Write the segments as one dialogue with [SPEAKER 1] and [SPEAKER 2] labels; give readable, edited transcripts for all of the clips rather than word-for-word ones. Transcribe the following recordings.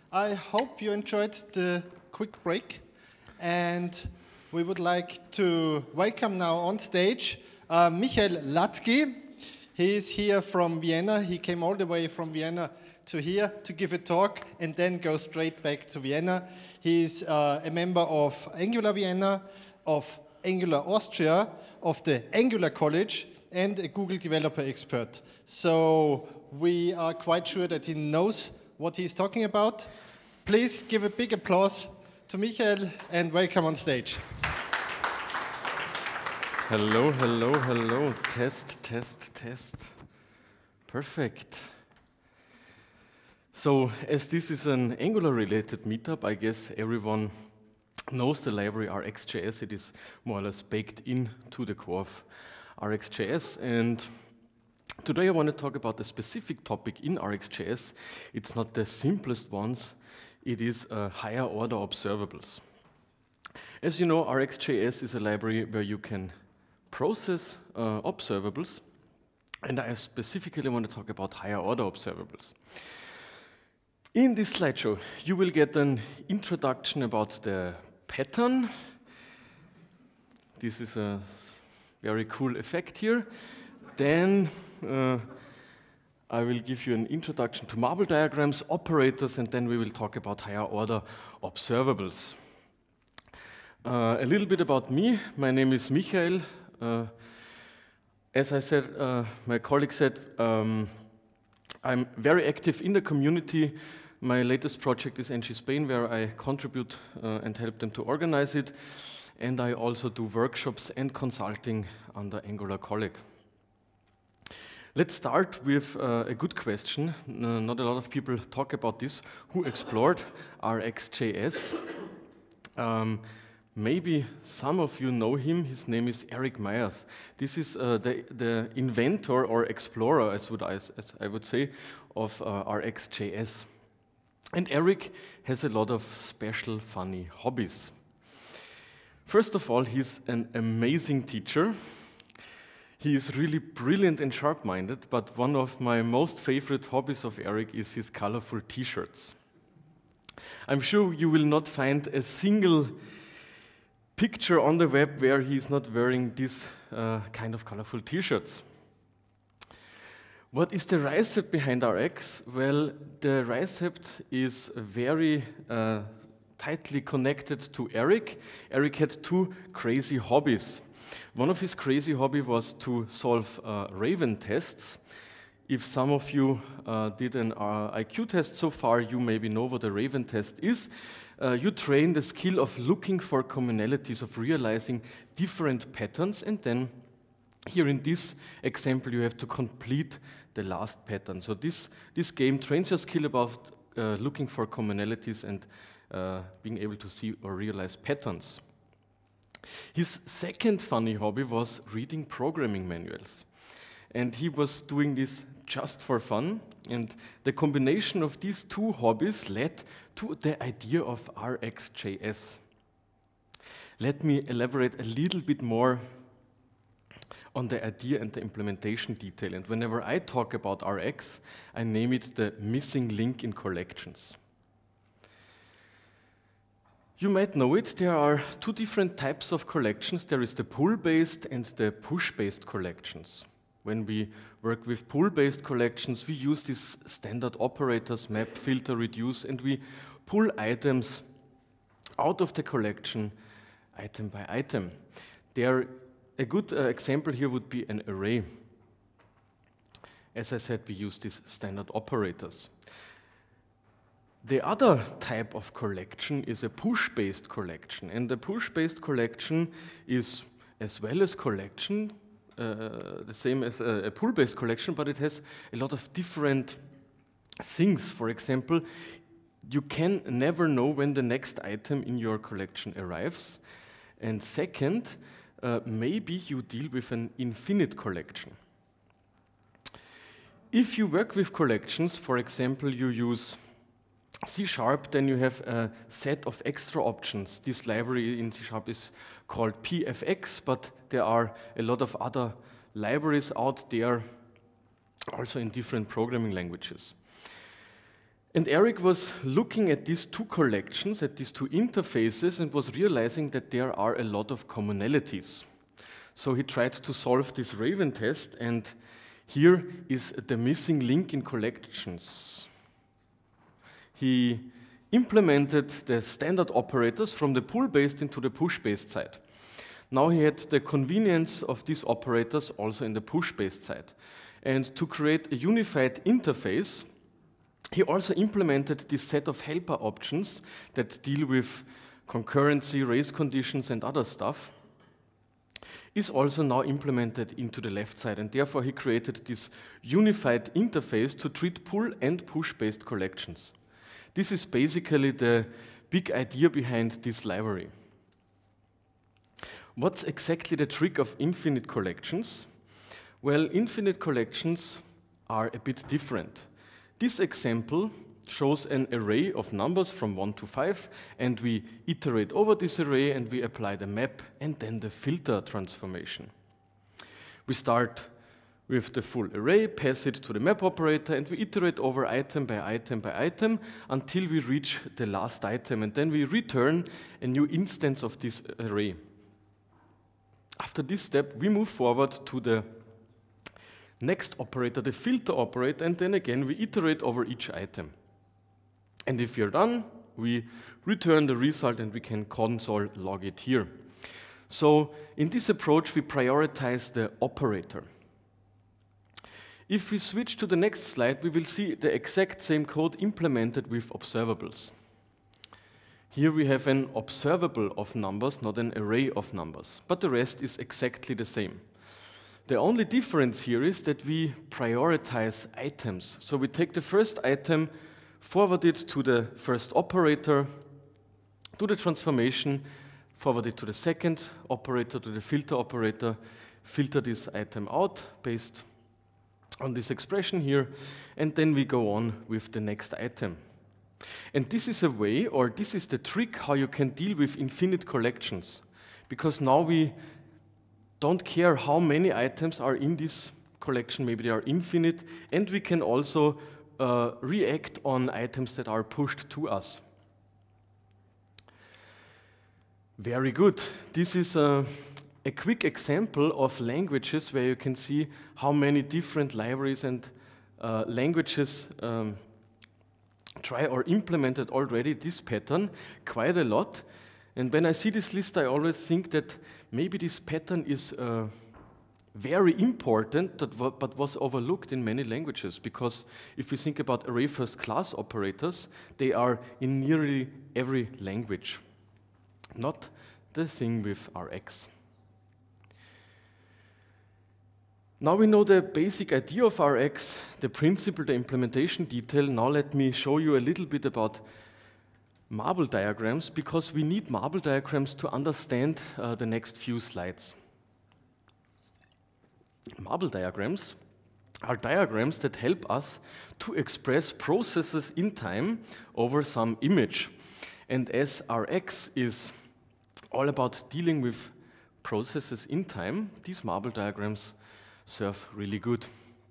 [SPEAKER 1] I hope you enjoyed the quick break, and we would like to welcome now on stage Michael Latky. He is here from Vienna. He came all the way from Vienna to here to give a talk and then go straight back to Vienna. He is a member of Angular Vienna, of Angular Austria, of the Angular College, and a Google developer expert. So we are quite sure that he knows what he's talking about. Please give a big applause to Michael and welcome on stage.
[SPEAKER 2] Hello, hello, hello. Test, test, test. Perfect. So, as this is an Angular-related meetup, I guess everyone knows the library RxJS. It is more or less baked into the core of RxJS. And today I want to talk about a specific topic in RxJS. It's not the simplest ones. It is higher order observables. As you know, RxJS is a library where you can process observables, and I specifically want to talk about higher order observables. In this slideshow, you will get an introduction about the pattern. This is a very cool effect here. Then I will give you an introduction to marble diagrams, operators, and then we will talk about higher order observables. A little bit about me. My name is Michael. As I said, my colleague said, I'm very active in the community. My latest project is NG Spain, where I contribute and help them to organize it. And I also do workshops and consulting under Angular colleague. Let's start with a good question. Not a lot of people talk about this. Who explored RxJS? Maybe some of you know him. His name is Eric Meyers. This is the inventor or explorer, as I would say, of RxJS. And Eric has a lot of special, funny hobbies. First of all, he's an amazing teacher. He is really brilliant and sharp-minded, but one of my most favorite hobbies of Eric is his colorful t-shirts. I'm sure you will not find a single picture on the web where he's not wearing this kind of colorful t-shirts. What is the recipe behind Rx? Well, the recipe is very tightly connected to Eric. Eric had two crazy hobbies. One of his crazy hobbies was to solve Raven tests. If some of you did an IQ test so far, you maybe know what a Raven test is. You train the skill of looking for commonalities, of realizing different patterns, and then here in this example you have to complete the last pattern. So this game trains your skill about looking for commonalities and being able to see or realize patterns. His second funny hobby was reading programming manuals. And he was doing this just for fun. And the combination of these two hobbies led to the idea of RxJS. Let me elaborate a little bit more on the idea and the implementation detail. And whenever I talk about Rx, I name it the missing link in collections. You might know it, there are two different types of collections. There is the pull-based and the push-based collections. When we work with pull-based collections, we use these standard operators, map, filter, reduce, and we pull items out of the collection, item by item. A good example here would be an array. As I said, we use these standard operators. The other type of collection is a push-based collection, and the push-based collection is, as well as collection, the same as a pull-based collection, but it has a lot of different things. For example, you can never know when the next item in your collection arrives. And second, maybe you deal with an infinite collection. If you work with collections, for example, you use C#, then you have a set of extra options. This library in C# is called PFX, but there are a lot of other libraries out there, also in different programming languages. And Eric was looking at these two collections, at these two interfaces, and was realizing that there are a lot of commonalities. So he tried to solve this Raven test, and here is the missing link in collections. He implemented the standard operators from the pull-based into the push-based side. Now he had the convenience of these operators also in the push-based side. And to create a unified interface, he also implemented this set of helper options that deal with concurrency, race conditions, and other stuff, is also now implemented into the left side. And therefore, he created this unified interface to treat pull and push-based collections. This is basically the big idea behind this library. What's exactly the trick of infinite collections? Well, infinite collections are a bit different. This example shows an array of numbers from 1 to 5, and we iterate over this array and we apply the map and then the filter transformation. We start with the full array, pass it to the map operator, and we iterate over item by item by item until we reach the last item, and then we return a new instance of this array. After this step, we move forward to the next operator, the filter operator, and then again we iterate over each item. And if you're done, we return the result and we can console log it here. So in this approach, we prioritize the operator. If we switch to the next slide, we will see the exact same code implemented with observables. Here we have an observable of numbers, not an array of numbers, but the rest is exactly the same. The only difference here is that we prioritize items. So we take the first item, forward it to the first operator, do the transformation, forward it to the second operator, to the filter operator, filter this item out based on this expression here, and then we go on with the next item. And this is a way, or this is the trick how you can deal with infinite collections, because now we don't care how many items are in this collection, maybe they are infinite, and we can also react on items that are pushed to us. Very good. This is a quick example of languages where you can see how many different libraries and languages try or implemented already this pattern quite a lot. And when I see this list, I always think that maybe this pattern is very important, but was overlooked in many languages. Because if you think about array first class operators, they are in nearly every language. Not the thing with Rx. Now we know the basic idea of Rx, the principle, the implementation detail. Now let me show you a little bit about marble diagrams, because we need marble diagrams to understand the next few slides. Marble diagrams are diagrams that help us to express processes in time over some image. And as Rx is all about dealing with processes in time, these marble diagrams serve really good.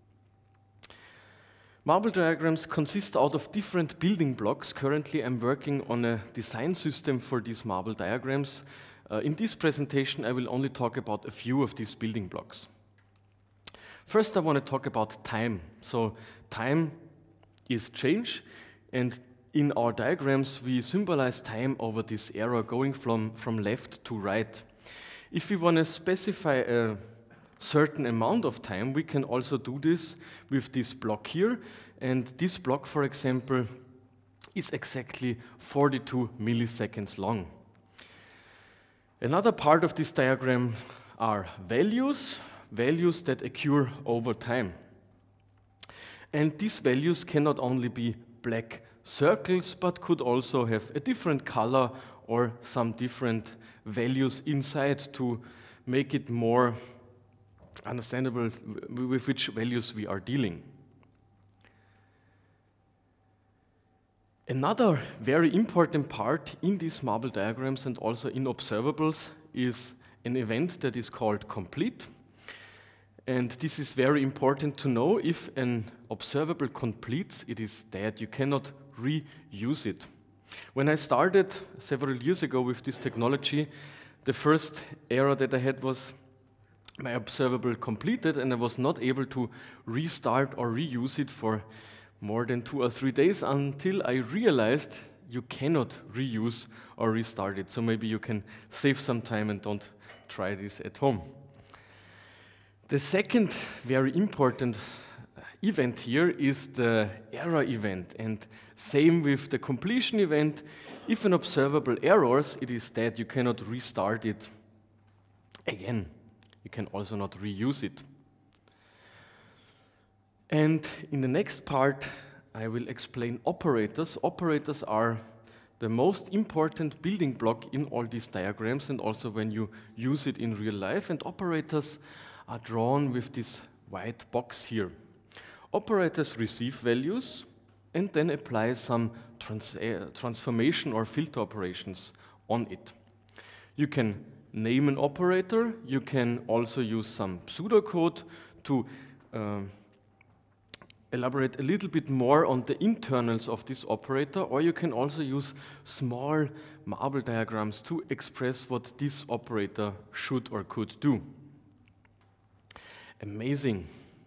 [SPEAKER 2] Marble diagrams consist out of different building blocks. Currently, I'm working on a design system for these marble diagrams. In this presentation, I will only talk about a few of these building blocks. First, I want to talk about time. So, time is change, and in our diagrams, we symbolize time over this arrow going from left to right. If we want to specify a certain amount of time, we can also do this with this block here. And this block, for example, is exactly 42 milliseconds long. Another part of this diagram are values that occur over time. And these values can not only be black circles, but could also have a different color or some different values inside to make it more understandable with which values we are dealing. Another very important part in these marble diagrams and also in observables is an event that is called complete. And this is very important to know. If an observable completes, it is dead. You cannot reuse it. When I started several years ago with this technology, the first error that I had was my observable completed, and I was not able to restart or reuse it for more than 2 or 3 days until I realized you cannot reuse or restart it. So maybe you can save some time and don't try this at home. The second very important event here is the error event, and same with the completion event. If an observable errors, it is dead. You cannot restart it again. You can also not reuse it. And in the next part, I will explain operators. Operators are the most important building block in all these diagrams and also when you use it in real life. And operators are drawn with this white box here. Operators receive values and then apply some transformation or filter operations on it. You can name an operator. You can also use some pseudocode to elaborate a little bit more on the internals of this operator, or you can also use small marble diagrams to express what this operator should or could do. Amazing.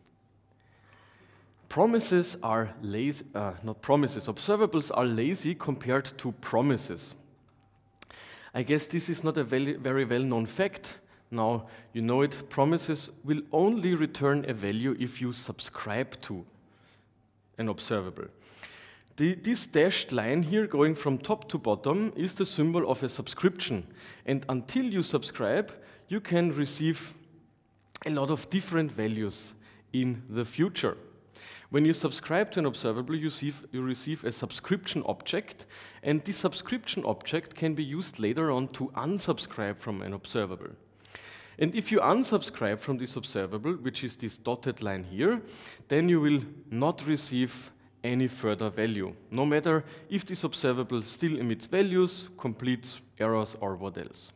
[SPEAKER 2] Promises are lazy, not promises, observables are lazy compared to promises. I guess this is not a very well-known fact. Now you know it, promises will only return a value if you subscribe to an observable. This dashed line here going from top to bottom is the symbol of a subscription. And until you subscribe, you can receive a lot of different values in the future. When you subscribe to an observable, you receive a subscription object, and this subscription object can be used later on to unsubscribe from an observable. And if you unsubscribe from this observable, which is this dotted line here, then you will not receive any further value, no matter if this observable still emits values, completes errors, or what else.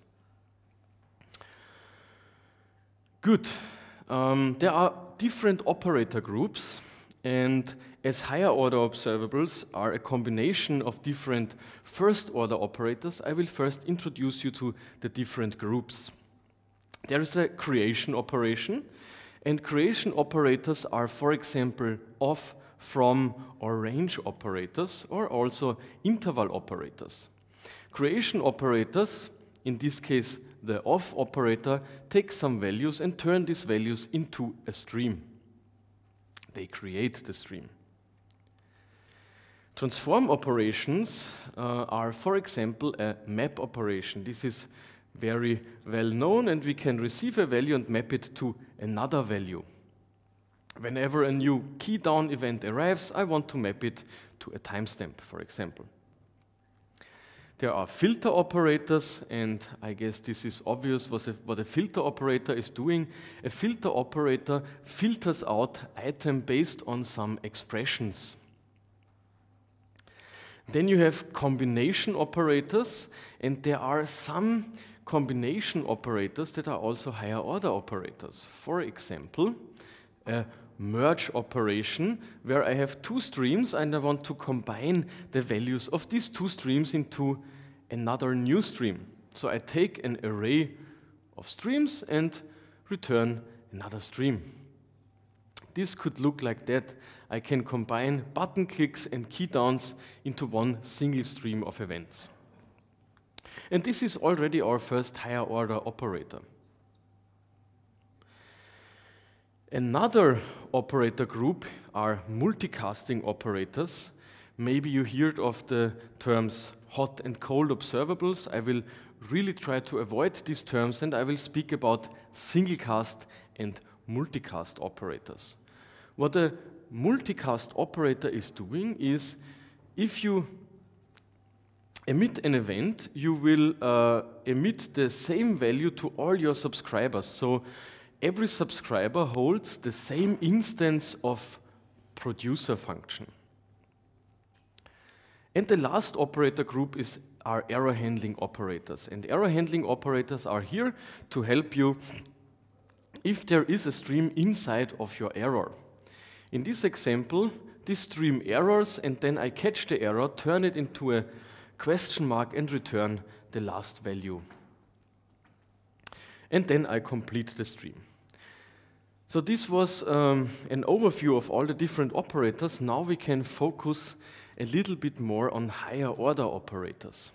[SPEAKER 2] Good. There are different operator groups, and as higher order observables are a combination of different first order operators, I will first introduce you to the different groups. There is a creation operation, and creation operators are, for example, of, from, or range operators, or also interval operators. Creation operators, in this case the of operator, take some values and turn these values into a stream. They create the stream. Transform operations are, for example, a map operation. This is very well known, and we can receive a value and map it to another value. Whenever a new key down event arrives, I want to map it to a timestamp, for example. There are filter operators, and I guess this is obvious what a filter operator is doing. A filter operator filters out item based on some expressions. Then you have combination operators, and there are some combination operators that are also higher order operators. For example, a merge operation where I have two streams and I want to combine the values of these two streams into another new stream. So I take an array of streams and return another stream. This could look like that. I can combine button clicks and key downs into one single stream of events. And this is already our first higher order operator. Another operator group are multicasting operators. Maybe you heard of the terms hot and cold observables. I will really try to avoid these terms, and I will speak about singlecast and multicast operators. What a multicast operator is doing is, if you emit an event, you will emit the same value to all your subscribers. So every subscriber holds the same instance of producer function. And the last operator group are error handling operators. And error handling operators are here to help you if there is a stream inside of your error. In this example, this stream errors, and then I catch the error, turn it into a question mark, and return the last value. And then I complete the stream. So this was an overview of all the different operators. Now we can focus a little bit more on higher order operators.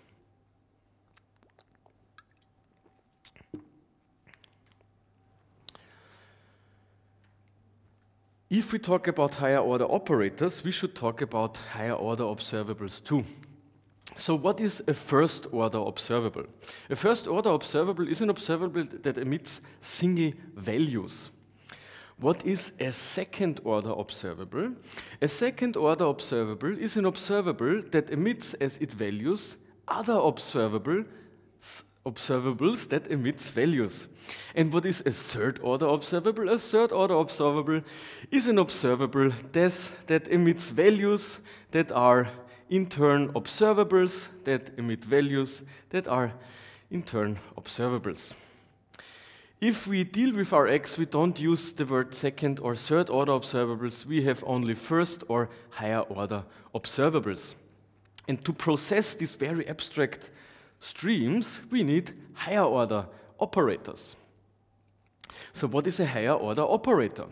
[SPEAKER 2] If we talk about higher order operators, we should talk about higher order observables too. So what is a first order observable? A first order observable is an observable that emits single values. What is a second order observable? A second order observable is an observable that emits as its values other observables that emits values. And what is a third order observable? A third order observable is an observable that emits values that are in turn observables that emit values that are in turn observables. If we deal with our X, we don't use the word second or third order observables, we have only first or higher order observables. And to process these very abstract streams, we need higher order operators. So what is a higher order operator?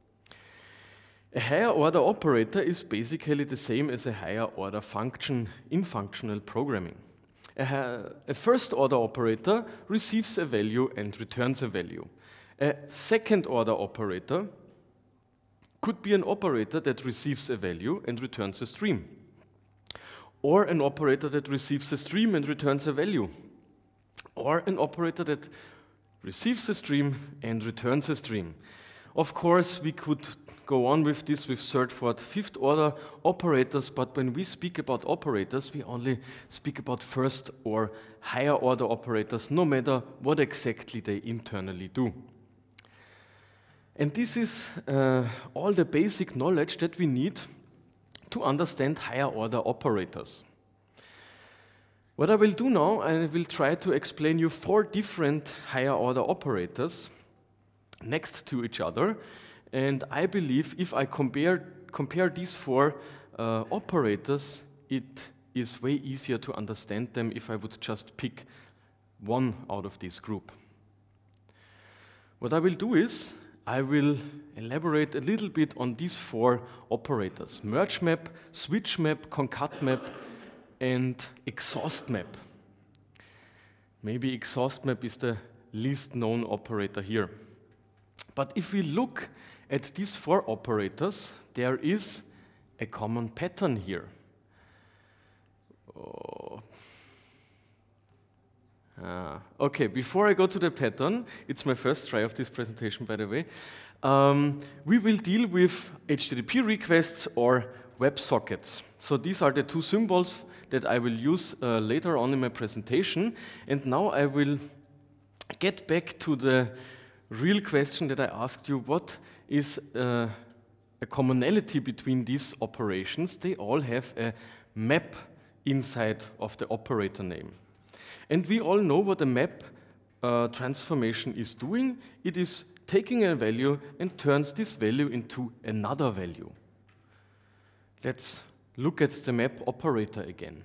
[SPEAKER 2] A higher order operator is basically the same as a higher order function in functional programming. A first order operator receives a value and returns a value. A second order operator could be an operator that receives a value and returns a stream, or an operator that receives a stream and returns a value, or an operator that receives a stream and returns a stream. Of course, we could go on with this with third, fourth, fifth order operators, but when we speak about operators, we only speak about first or higher order operators, no matter what exactly they internally do. And this is all the basic knowledge that we need to understand higher order operators. What I will do now, I will try to explain you 4 different higher order operators next to each other, and I believe if I compare these 4 operators, it is way easier to understand them if I would just pick one out of this group. What I will do is, I will elaborate a little bit on these 4 operators: merge map, switch map, concat map, and exhaust map. Maybe exhaust map is the least known operator here. But if we look at these 4 operators, there is a common pattern here. Okay, before I go to the pattern, it's my first try of this presentation, by the way, we will deal with HTTP requests or WebSockets. So these are the 2 symbols that I will use later on in my presentation. And now I will get back to the real question that I asked you: what is a commonality between these operations? They all have a map inside of the operator name. And we all know what a map transformation is doing. It is taking a value and turns this value into another value. Let's look at the map operator again.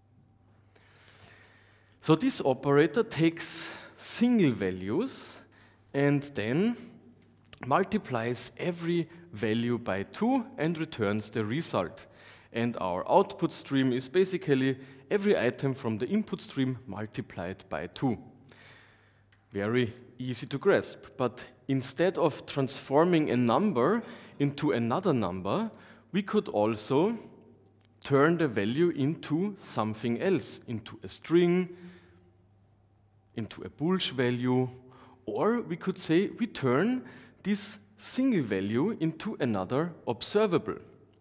[SPEAKER 2] So this operator takes single values and then multiplies every value by 2 and returns the result. And our output stream is basically every item from the input stream multiplied by 2. Very easy to grasp, but instead of transforming a number into another number, we could also turn the value into something else, into a string, into a Boolsch value, or we could say we turn this single value into another observable.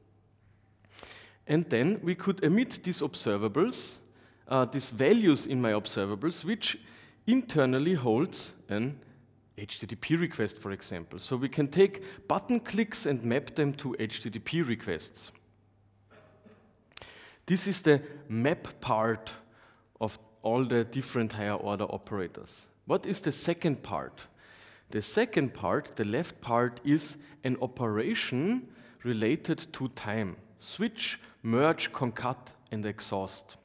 [SPEAKER 2] And then we could emit these observables, these values in my observables, which internally holds an HTTP request, for example. So we can take button clicks and map them to HTTP requests. This is the map part of all the different higher order operators. What is the second part? The second part, the left part, is an operation related to time. Switch, merge, concat, and exhaust.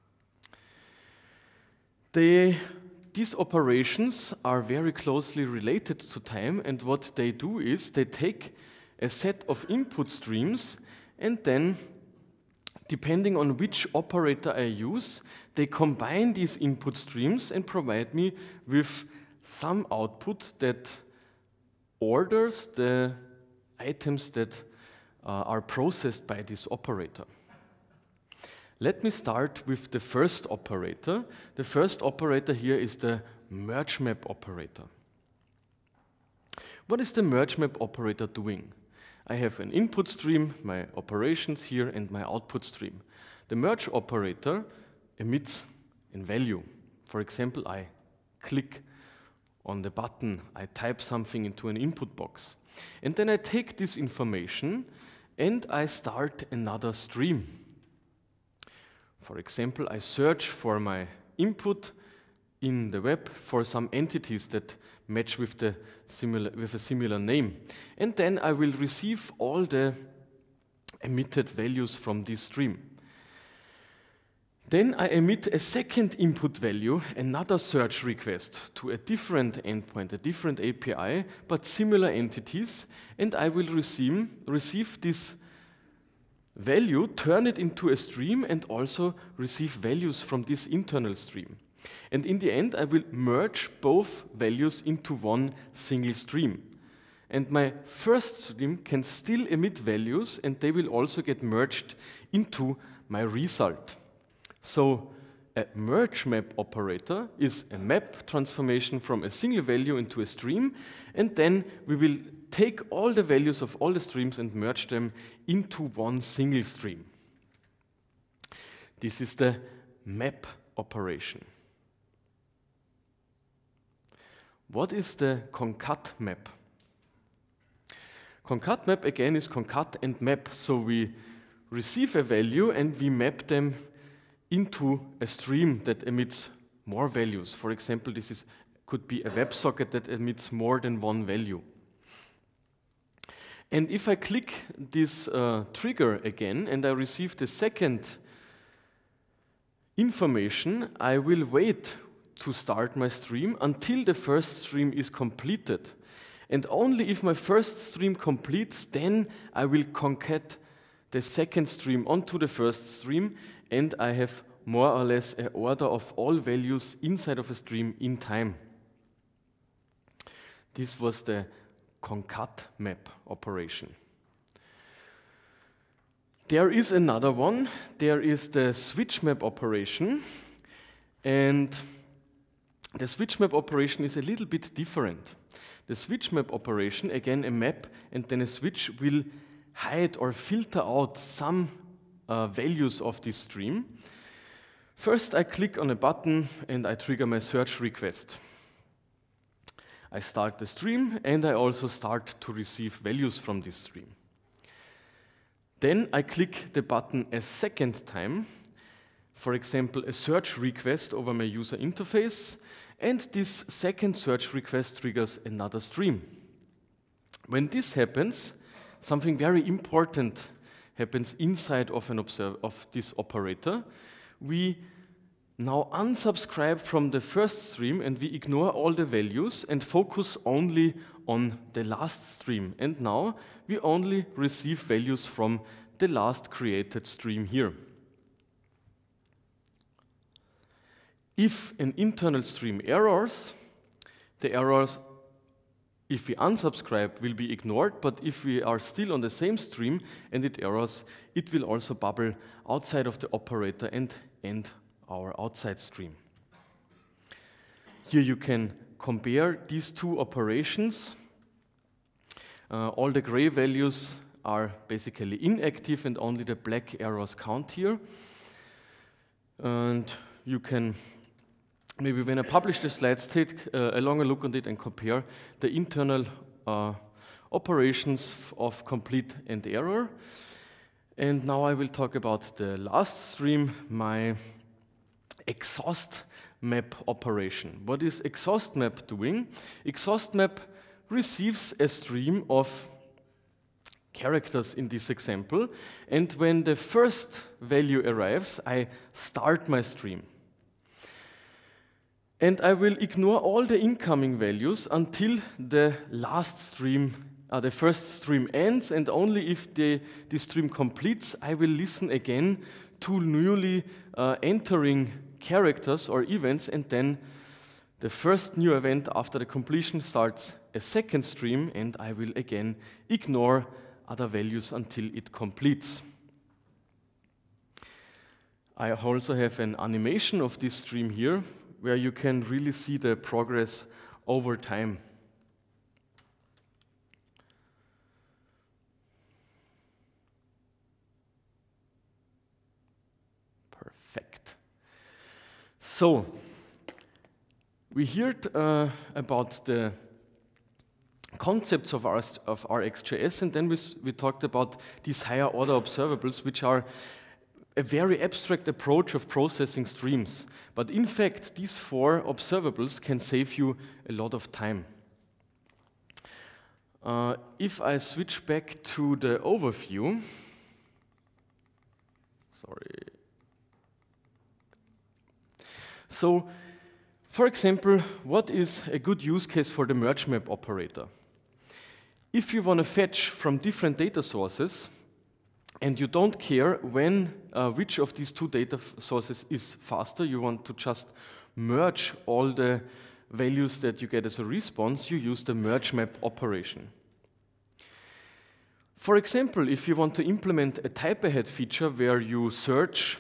[SPEAKER 2] These operations are very closely related to time, and what they do is they take a set of input streams, and then, depending on which operator I use, they combine these input streams and provide me with some output that orders the items that are processed by this operator. Let me start with the first operator. The first operator here is the merge map operator. What is the merge map operator doing? I have an input stream, my operations here, and my output stream. The merge operator emits a value. For example, I click on the button, I type something into an input box. And then I take this information and I start another stream. For example, I search for my input in the web for some entities that match with a similar name. And then I will receive all the emitted values from this stream. Then I emit a second input value, another search request to a different endpoint, a different API, but similar entities, and I will receive this value, turn it into a stream, and also receive values from this internal stream. And in the end, I will merge both values into one single stream. And my first stream can still emit values, and they will also get merged into my result. So a merge map operator is a map transformation from a single value into a stream, and then we will take all the values of all the streams and merge them into one single stream. This is the map operation. What is the concat map? Concat map again is concat and map. So we receive a value and we map them into a stream that emits more values. For example, this could be a WebSocket that emits more than one value. And if I click this trigger again and I receive the second information, I will wait to start my stream until the first stream is completed. And only if my first stream completes, then I will concat the second stream onto the first stream, and I have more or less an order of all values inside of a stream in time. This was the concat map operation. There is another one. There is the switch map operation, and the switch map operation is a little bit different. The switch map operation, again a map, and then a switch will hide or filter out some values of this stream. First, I click on a button and I trigger my search request. I start the stream and I also start to receive values from this stream. Then I click the button a second time, for example, a search request over my user interface, and this second search request triggers another stream. When this happens, something very important happens inside of this operator. We now unsubscribe from the first stream and we ignore all the values and focus only on the last stream. And now we only receive values from the last created stream here. If an internal stream errors, the errors, if we unsubscribe, will be ignored, but if we are still on the same stream and it errors, it will also bubble outside of the operator and end our outside stream. Here you can compare these two operations. All the gray values are basically inactive and only the black errors count here. And you can, maybe when I publish the slides, take a longer look on it and compare the internal operations of complete and error. And now I will talk about the last stream, my exhaust map operation. What is exhaust map doing? Exhaust map receives a stream of characters in this example, and when the first value arrives, I start my stream. And I will ignore all the incoming values until the last stream, the first stream ends, and only if the stream completes, I will listen again to newly entering characters or events, and then the first new event after the completion starts a second stream, and I will again ignore other values until it completes. I also have an animation of this stream here, where you can really see the progress over time. Perfect. So, we heard about the concepts of RxJS, and then we talked about these higher order observables, which are a very abstract approach of processing streams. But in fact, these 4 observables can save you a lot of time. If I switch back to the overview, sorry. So, for example, what is a good use case for the merge map operator? If you want to fetch from different data sources, and you don't care which of these 2 data sources is faster, you want to just merge all the values that you get as a response, you use the merge map operation. For example, if you want to implement a type ahead feature where you search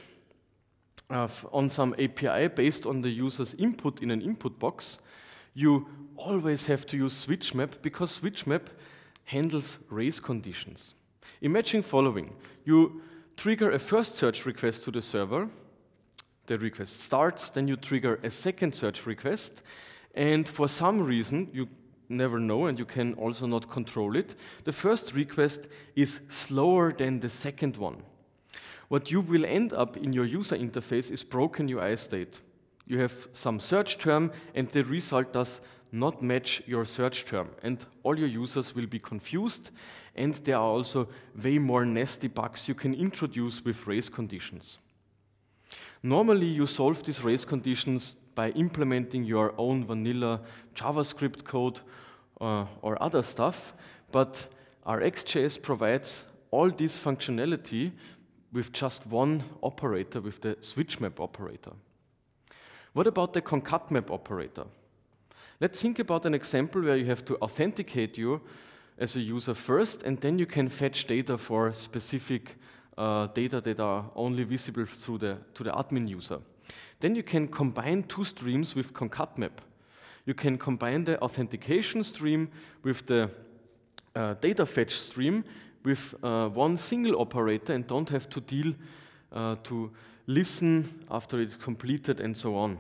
[SPEAKER 2] on some API based on the user's input in an input box, you always have to use switch map, because switch map handles race conditions. Imagine following. You trigger a first search request to the server, the request starts, then you trigger a second search request, and for some reason, you never know and you can also not control it, the first request is slower than the second one. What you will end up in your user interface is broken UI state. You have some search term and the result does not match your search term, and all your users will be confused, and there are also way more nasty bugs you can introduce with race conditions. Normally you solve these race conditions by implementing your own vanilla JavaScript code or other stuff, but RxJS provides all this functionality with just one operator, with the switch map operator. What about the concat map operator? Let's think about an example where you have to authenticate you as a user first, and then you can fetch data for specific data that are only visible through to the admin user. Then you can combine 2 streams with concat map. You can combine the authentication stream with the data fetch stream with one single operator, and don't have to deal to listen after it's completed and so on.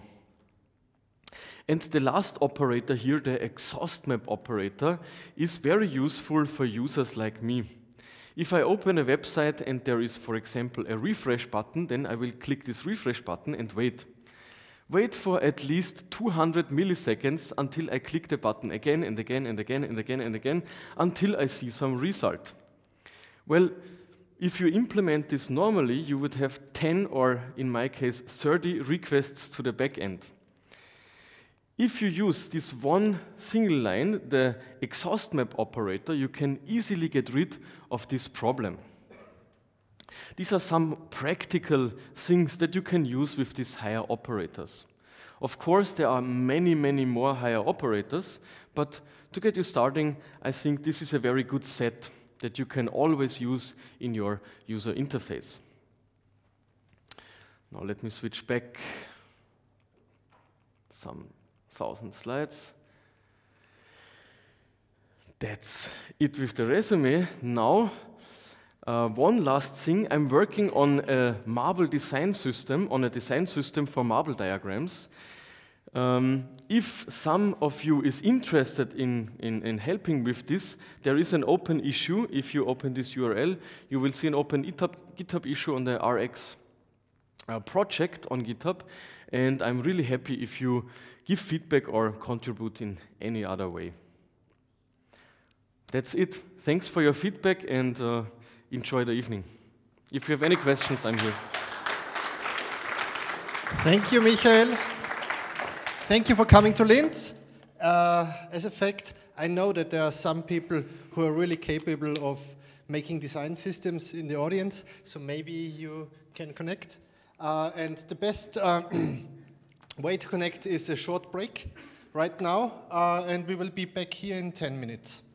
[SPEAKER 2] And the last operator here, the exhaust map operator, is very useful for users like me. If I open a website and there is, for example, a refresh button, then I will click this refresh button and wait. Wait for at least 200 milliseconds until I click the button again and again and again and again and again until I see some result. Well, if you implement this normally, you would have 10 or, in my case, 30 requests to the backend. If you use this one single line, the exhaust map operator, you can easily get rid of this problem. These are some practical things that you can use with these higher operators. Of course, there are many, many more higher operators, but to get you starting, I think this is a very good set that you can always use in your user interface. Now let me switch back some 1,000 slides. That's it with the resume. Now, one last thing. I'm working on a marble design system, for marble diagrams. If some of you is interested in helping with this, there is an open issue. If you open this URL, you will see an open GitHub issue on the Rx project on GitHub. and I'm really happy if you give feedback or contribute in any other way. That's it. Thanks for your feedback and enjoy the evening. If you have any questions, I'm here.
[SPEAKER 1] Thank you, Michael. Thank you for coming to Linz. As a fact, I know that there are some people who are really capable of making design systems in the audience, so maybe you can connect. And the best way to connect is a short break right now, and we will be back here in 10 minutes.